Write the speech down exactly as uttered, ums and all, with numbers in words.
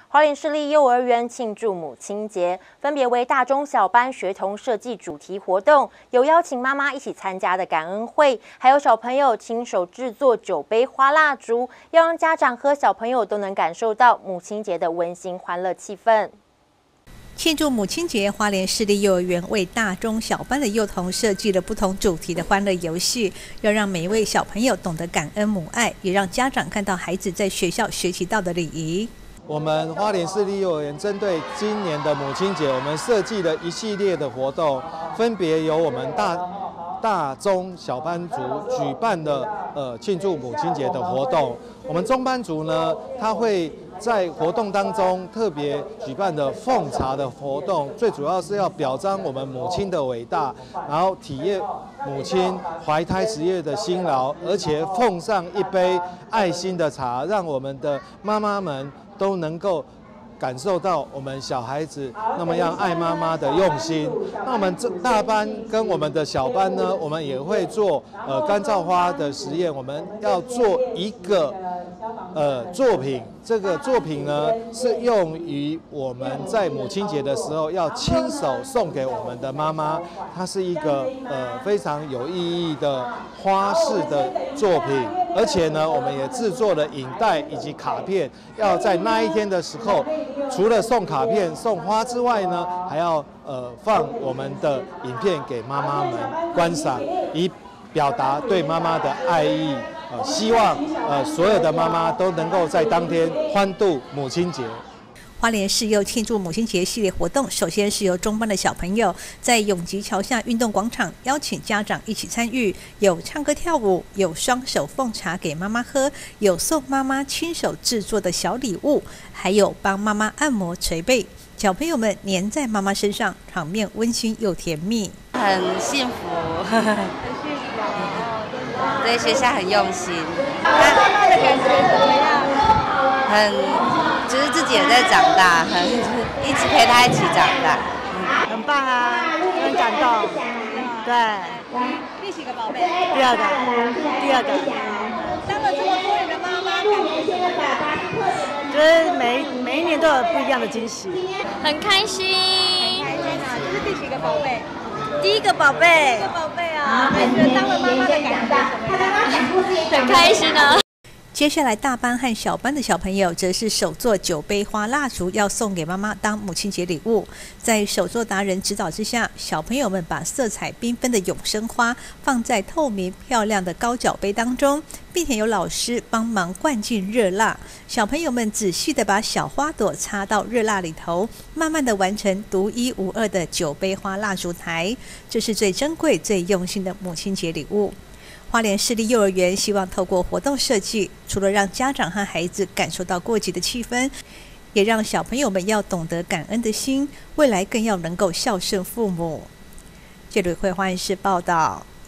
花莲市立幼儿园庆祝母亲节，分别为大中小班学童设计主题活动，有邀请妈妈一起参加的感恩会，还有小朋友亲手制作酒杯花蜡烛，要让家长和小朋友都能感受到母亲节的温馨欢乐气氛。 庆祝母亲节，花莲市立幼儿园为大中小班的幼童设计了不同主题的欢乐游戏，要让每一位小朋友懂得感恩母爱，也让家长看到孩子在学校学习到的礼仪。 我们花莲市立幼儿园针对今年的母亲节，我们设计了一系列的活动，分别由我们大大中小班族举办的呃庆祝母亲节的活动。我们中班族呢，他会 在活动当中特别举办的奉茶的活动，最主要是要表彰我们母亲的伟大，然后体验母亲怀胎十月的辛劳，而且奉上一杯爱心的茶，让我们的妈妈们都能够 感受到我们小孩子那么样爱妈妈的用心。那我们这大班跟我们的小班呢，我们也会做呃干燥花的实验。我们要做一个呃作品，这个作品呢是用于我们在母亲节的时候要亲手送给我们的妈妈。它是一个呃非常有意义的花式的作品，而且呢，我们也制作了影带以及卡片，要在那一天的时候， 除了送卡片、送花之外呢，还要呃放我们的影片给妈妈们观赏，以表达对妈妈的爱意。呃，希望呃所有的妈妈都能够在当天欢度母亲节。 花莲市幼庆祝母亲节系列活动，首先是由中班的小朋友在永吉桥下运动广场邀请家长一起参与，有唱歌跳舞，有双手奉茶给妈妈喝，有送妈妈亲手制作的小礼物，还有帮妈妈按摩捶背。小朋友们黏在妈妈身上，场面温馨又甜蜜， 很幸福，很幸福。对学校很用心。 妈妈的感觉怎么样？ 很。 就是自己也在长大，很一直陪他一起长大， 嗯、很棒啊，很感动。对， 第几个宝贝？ 第二个，第二个。 当了这么多人的妈妈，感觉怎么样？ 就是每每一年都有不一样的惊喜， 很开心。很开心啊！这是第几个宝贝？ 第一个宝贝。 第一个宝贝啊，感觉当了妈妈的感觉怎么样？很开心啊！ 接下来，大班和小班的小朋友则是手做酒杯花蜡烛，要送给妈妈当母亲节礼物。在手作达人指导之下，小朋友们把色彩缤纷的永生花放在透明漂亮的高脚杯当中，并且有老师帮忙灌进热蜡。小朋友们仔细的把小花朵插到热蜡里头，慢慢的完成独一无二的酒杯花蜡烛台。这是最珍贵、最用心的母亲节礼物。 花莲市立幼儿园希望透过活动设计，除了让家长和孩子感受到过节的气氛，也让小朋友们要懂得感恩的心，未来更要能够孝顺父母。记者会花莲市报道。